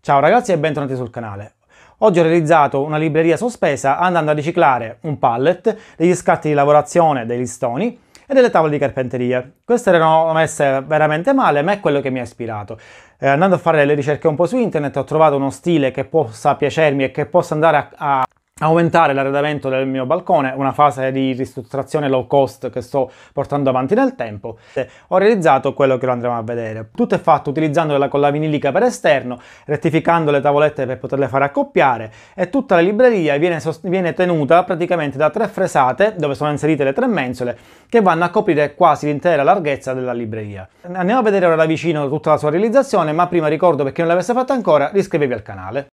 Ciao ragazzi e bentornati sul canale. Oggi ho realizzato una libreria sospesa andando a riciclare un pallet, degli scarti di lavorazione, dei listoni e delle tavole di carpenteria. Queste erano messe veramente male, ma è quello che mi ha ispirato. Andando a fare le ricerche un po' su internet ho trovato uno stile che possa piacermi e che possa andare a aumentare l'arredamento del mio balcone, una fase di ristrutturazione low cost che sto portando avanti nel tempo. Ho realizzato quello che lo andremo a vedere. Tutto è fatto utilizzando la colla vinilica per esterno, rettificando le tavolette per poterle fare accoppiare, e tutta la libreria viene tenuta praticamente da 3 fresate dove sono inserite le 3 mensole che vanno a coprire quasi l'intera larghezza della libreria. Andiamo a vedere ora da vicino tutta la sua realizzazione, ma prima ricordo, per chi non l'avesse fatta ancora, di iscrivervi al canale.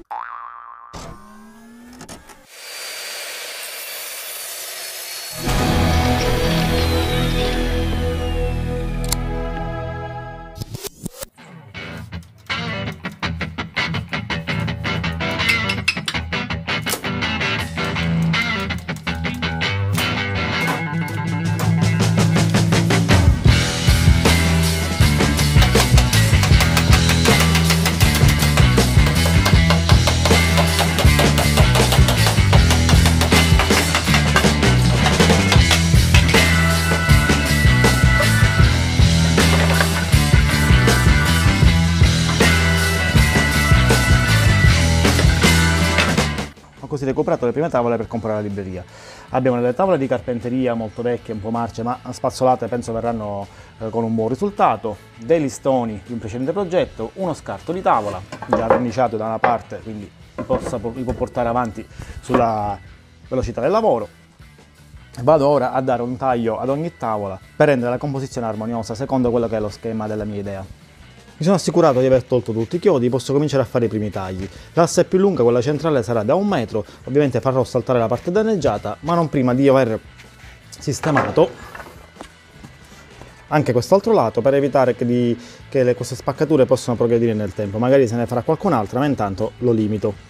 Ho così recuperato le prime tavole per comprare la libreria. Abbiamo delle tavole di carpenteria molto vecchie, un po' marce, ma spazzolate, penso verranno con un buon risultato, dei listoni di un precedente progetto, uno scarto di tavola già verniciato da una parte, quindi li può portare avanti sulla velocità del lavoro. Vado ora a dare un taglio ad ogni tavola per rendere la composizione armoniosa secondo quello che è lo schema della mia idea. Mi sono assicurato di aver tolto tutti i chiodi, posso cominciare a fare i primi tagli. L'asse più lunga, quella centrale, sarà da 1 metro, ovviamente farò saltare la parte danneggiata, ma non prima di aver sistemato anche quest'altro lato, per evitare che queste spaccature possano progredire nel tempo. Magari se ne farà qualcun'altra, ma intanto lo limito.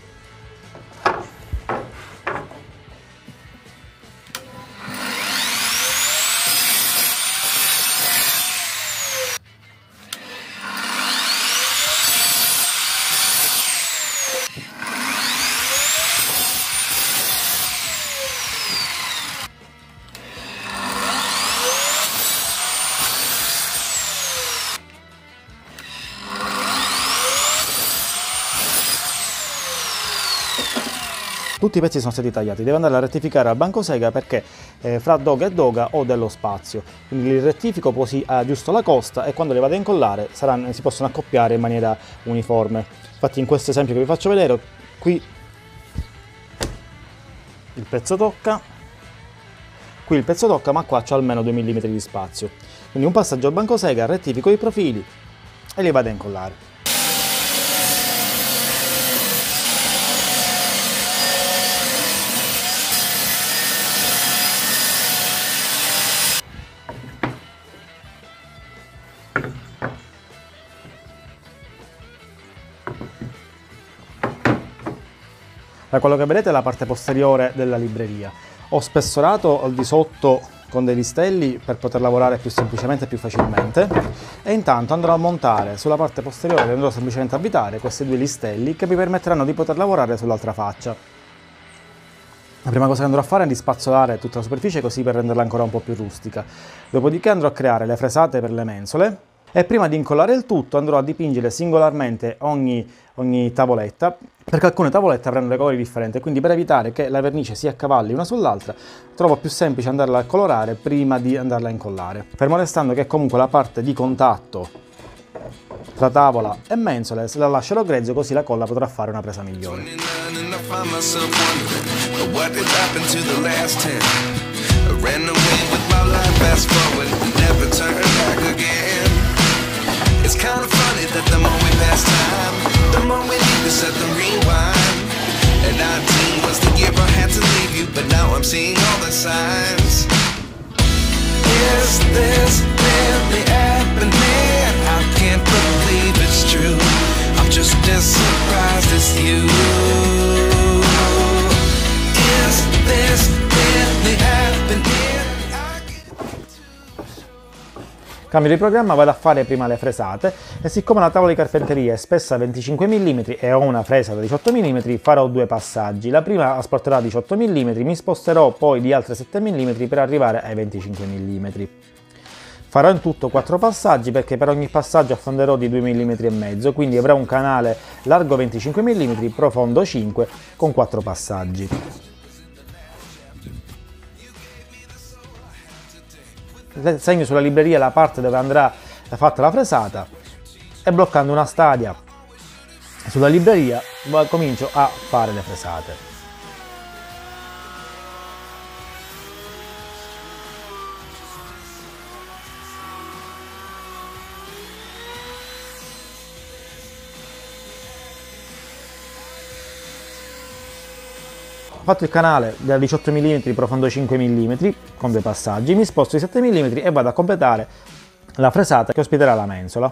Tutti i pezzi sono stati tagliati, devo andare a rettificare al bancosega perché fra doga e doga ho dello spazio, quindi li rettifico, così aggiusto la costa e quando li vado a incollare si possono accoppiare in maniera uniforme. Infatti in questo esempio che vi faccio vedere, qui il pezzo tocca, ma qua c'ho almeno 2 mm di spazio. Quindi un passaggio al bancosega, rettifico i profili e li vado a incollare. Da quello che vedete è la parte posteriore della libreria. Ho spessorato al di sotto con dei listelli per poter lavorare più semplicemente e più facilmente, e intanto andrò a montare sulla parte posteriore, andrò semplicemente a avvitare questi 2 listelli che mi permetteranno di poter lavorare sull'altra faccia. La prima cosa che andrò a fare è di spazzolare tutta la superficie, così per renderla ancora un po' più rustica. Dopodiché andrò a creare le fresate per le mensole e prima di incollare il tutto andrò a dipingere singolarmente ogni tavoletta, perché alcune tavolette avranno dei colori differenti, quindi per evitare che la vernice si accavalli una sull'altra trovo più semplice andarla a colorare prima di andarla a incollare, fermo restando che comunque la parte di contatto tra tavola e mensole se la lascerò grezzo, così la colla potrà fare una presa migliore. It's kind of funny that the more we pass time, the more we need to set the rewind. And 19 was the year I had to leave you, but now I'm seeing all the signs. Is this really happening? I can't believe it's true. I'm just as surprised as you. Is this really happening? Cambio di programma, vado a fare prima le fresate e siccome la tavola di carpenteria è spessa 25 mm e ho una fresa da 18 mm, farò due passaggi. La prima asporterà 18 mm, mi sposterò poi di altre 7 mm per arrivare ai 25 mm. Farò in tutto 4 passaggi perché per ogni passaggio affonderò di 2,5 mm, quindi avrò un canale largo 25 mm, profondo 5 con 4 passaggi. Segno sulla libreria la parte dove andrà fatta la fresata e bloccando una stadia sulla libreria comincio a fare le fresate. Ho fatto il canale da 18 mm profondo 5 mm con due passaggi, mi sposto di 7 mm e vado a completare la fresata che ospiterà la mensola.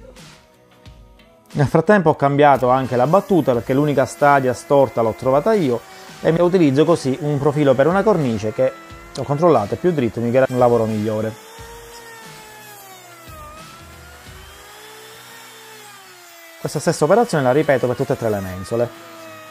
Nel frattempo ho cambiato anche la battuta perché l'unica stadia storta l'ho trovata io e utilizzo così un profilo per una cornice che ho controllato, è più dritto, mi garantisce un lavoro migliore. Questa stessa operazione la ripeto per tutte e tre le mensole.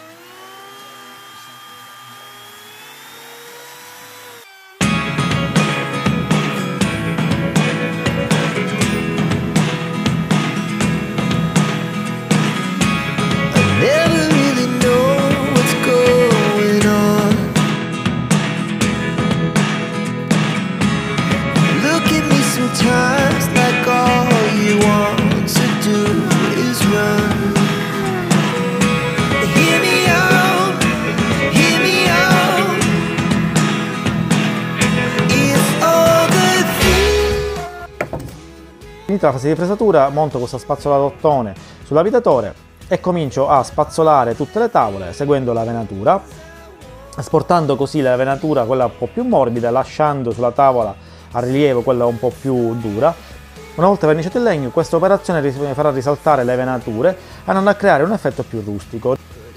Finita la fase di fresatura, monto questa spazzola a rottone sull'abitатore e comincio a spazzolare tutte le tavole seguendo la venatura, sportando così la venatura quella un po' più morbida, lasciando sulla tavola a rilievo quella un po' più dura. Una volta verniciato il legno, questa operazione farà risaltare le venature, andando a creare un effetto più rustico.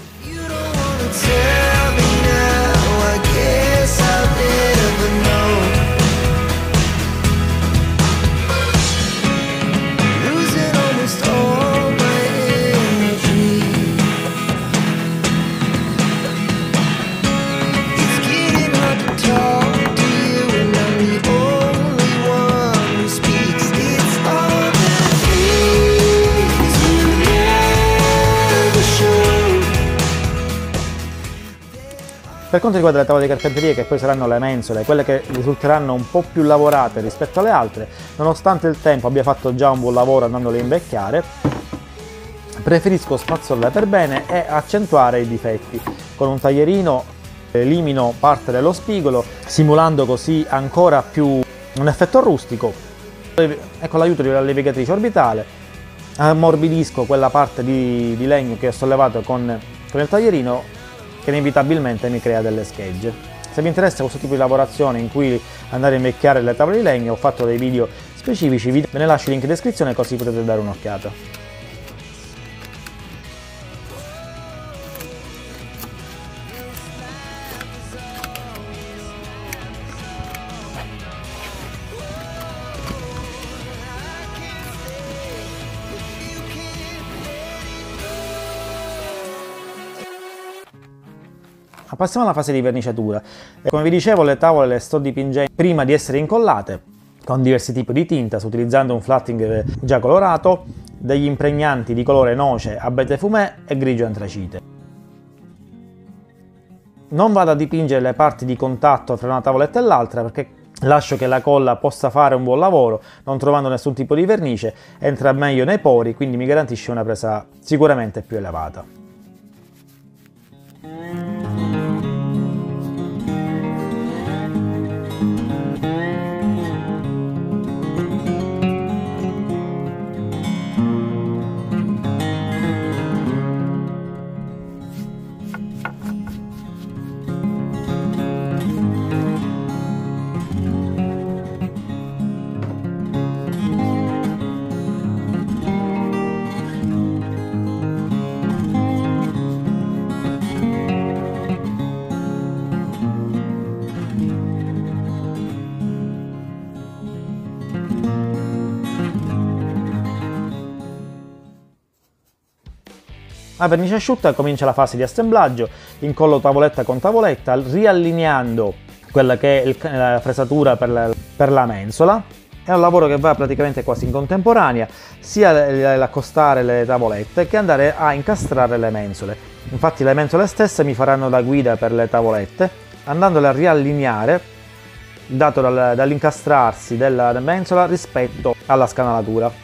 Per quanto riguarda le tavole di carpenteria, che poi saranno le mensole, quelle che risulteranno un po' più lavorate rispetto alle altre, nonostante il tempo abbia fatto già un buon lavoro andandole a invecchiare, preferisco spazzolarle per bene e accentuare i difetti. Con un taglierino elimino parte dello spigolo, simulando così ancora più un effetto rustico, e con l'aiuto di una levigatrice orbitale ammorbidisco quella parte di legno che ho sollevato con il taglierino, che inevitabilmente mi crea delle schegge. Se vi interessa questo tipo di lavorazione in cui andare a invecchiare le tavole di legno, ho fatto dei video specifici, ve ne lascio il link in descrizione così potete dare un'occhiata. Passiamo alla fase di verniciatura. Come vi dicevo, le tavole le sto dipingendo prima di essere incollate con diversi tipi di tinta, utilizzando un flatting già colorato, degli impregnanti di colore noce, abete fumé e grigio antracite. Non vado a dipingere le parti di contatto fra una tavoletta e l'altra perché lascio che la colla possa fare un buon lavoro, non trovando nessun tipo di vernice, entra meglio nei pori, quindi mi garantisce una presa sicuramente più elevata. La vernice asciutta comincia la fase di assemblaggio, incollo tavoletta con tavoletta, riallineando quella che è la fresatura per la mensola. È un lavoro che va praticamente quasi in contemporanea, sia l'accostare le tavolette che andare a incastrare le mensole. Infatti le mensole stesse mi faranno da guida per le tavolette, andandole a riallineare, dato dall'incastrarsi della mensola rispetto alla scanalatura.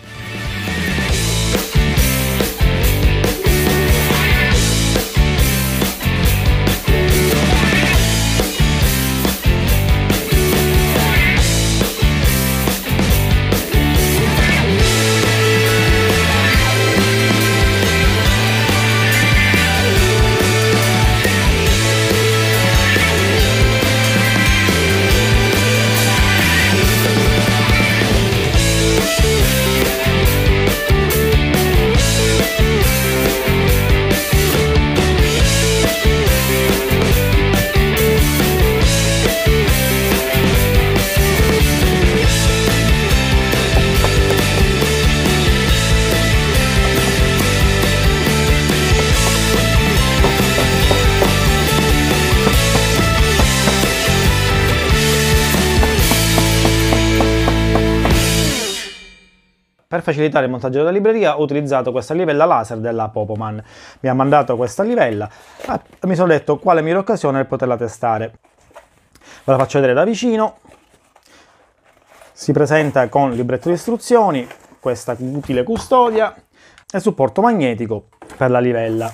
Per facilitare il montaggio della libreria ho utilizzato questa livella laser della Popoman. Mi ha mandato questa livella e mi sono detto quale migliore occasione per poterla testare. Ve la faccio vedere da vicino. Si presenta con libretto di istruzioni, questa utile custodia e supporto magnetico per la livella.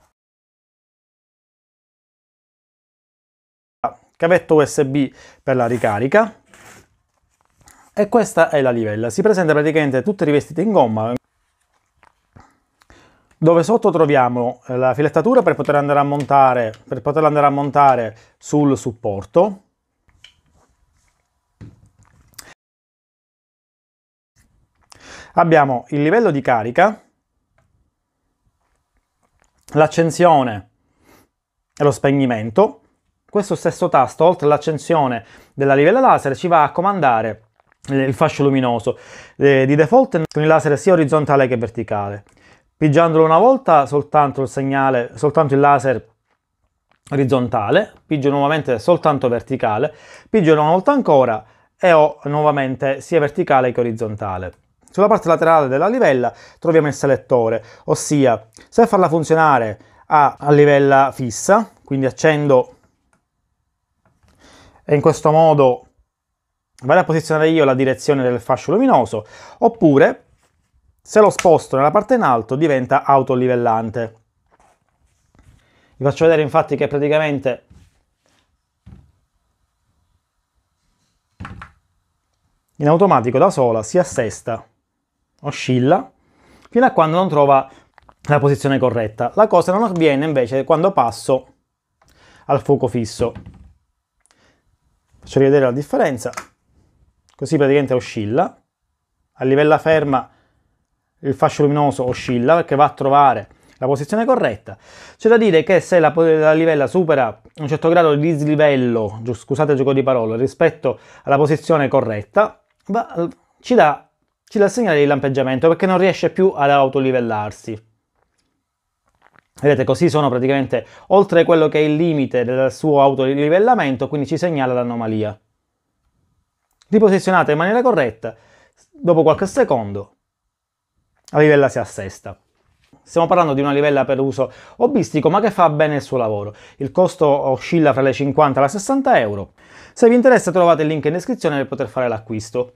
Cavetto USB per la ricarica. E questa è la livella, si presenta praticamente tutte rivestite in gomma, dove sotto troviamo la filettatura per poterla andare a montare sul supporto. Abbiamo il livello di carica, l'accensione e lo spegnimento. Questo stesso tasto, oltre all'accensione della livella laser, ci va a comandare il fascio luminoso di default con il laser sia orizzontale che verticale. Pigiandolo una volta soltanto il laser orizzontale, pigio nuovamente soltanto verticale, pigio una volta ancora e ho nuovamente sia verticale che orizzontale. Sulla parte laterale della livella troviamo il selettore, ossia se farla funzionare a livella fissa, quindi accendo e in questo modo vado a posizionare io la direzione del fascio luminoso, oppure se lo sposto nella parte in alto diventa autolivellante. Vi faccio vedere infatti che praticamente in automatico da sola si assesta, oscilla, fino a quando non trova la posizione corretta. La cosa non avviene invece quando passo al fuoco fisso. Faccio rivedere la differenza. Così praticamente oscilla, a livella ferma il fascio luminoso oscilla perché va a trovare la posizione corretta. C'è da dire che se la livella supera un certo grado di dislivello, scusate il gioco di parole, rispetto alla posizione corretta, ci dà il segnale di lampeggiamento perché non riesce più ad autolivellarsi. Vedete, così sono praticamente oltre quello che è il limite del suo autolivellamento, quindi ci segnala l'anomalia. Riposizionata in maniera corretta, dopo qualche secondo la livella si assesta. Stiamo parlando di una livella per uso hobbistico ma che fa bene il suo lavoro. Il costo oscilla fra le 50 e le 60 euro. Se vi interessa trovate il link in descrizione per poter fare l'acquisto.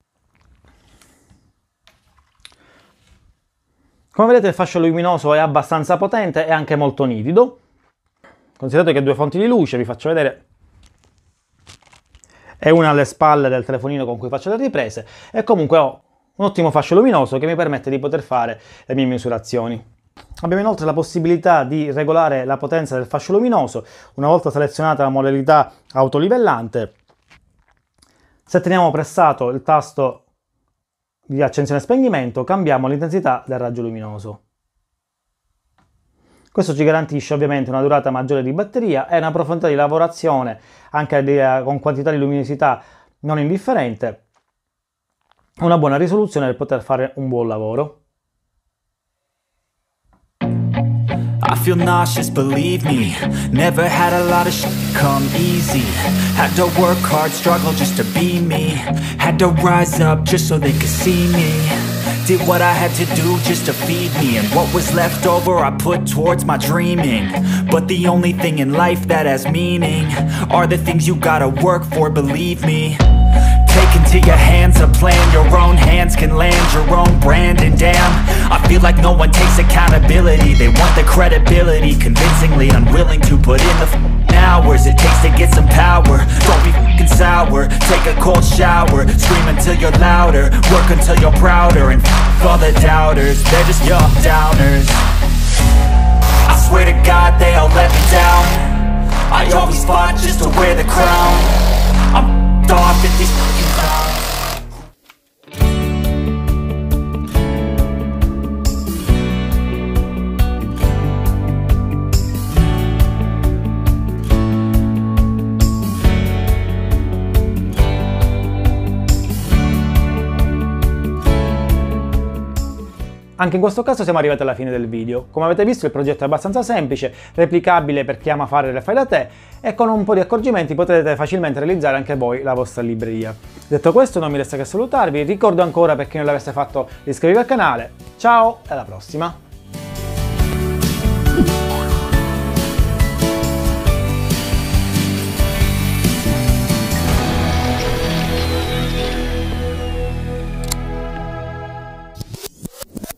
Come vedete il fascio luminoso è abbastanza potente e anche molto nitido. Considerate che due fonti di luce, vi faccio vedere, e una alle spalle del telefonino con cui faccio le riprese, e comunque ho un ottimo fascio luminoso che mi permette di poter fare le mie misurazioni. Abbiamo inoltre la possibilità di regolare la potenza del fascio luminoso una volta selezionata la modalità autolivellante. Se teniamo pressato il tasto di accensione e spegnimento cambiamo l'intensità del raggio luminoso. Questo ci garantisce ovviamente una durata maggiore di batteria e una profondità di lavorazione anche con quantità di luminosità non indifferente, una buona risoluzione per poter fare un buon lavoro. feel nauseous, believe me. Never had a lot of shit come easy. Had to work hard, struggle just to be me. Had to rise up just so they could see me. Did what I had to do just to feed me, and what was left over I put towards my dreaming. But the only thing in life that has meaning are the things you gotta work for, believe me. Take into your hands a plan, your own hands can land your own brand. And damn, I feel like no one takes accountability. They want the credibility, convincingly unwilling to put in the hours it takes to get some power. Don't be f***ing sour, take a cold shower. Scream until you're louder, work until you're prouder. And f*** all the doubters, they're just young downers. I swear to God they all let me down. I always fought just to wear the crown. I'm off at these fucking clowns. Anche in questo caso siamo arrivati alla fine del video. Come avete visto il progetto è abbastanza semplice, replicabile per chi ama fare le fai da te e con un po' di accorgimenti potete facilmente realizzare anche voi la vostra libreria. Detto questo non mi resta che salutarvi, ricordo ancora per chi non l'avesse fatto di iscrivervi al canale. Ciao e alla prossima!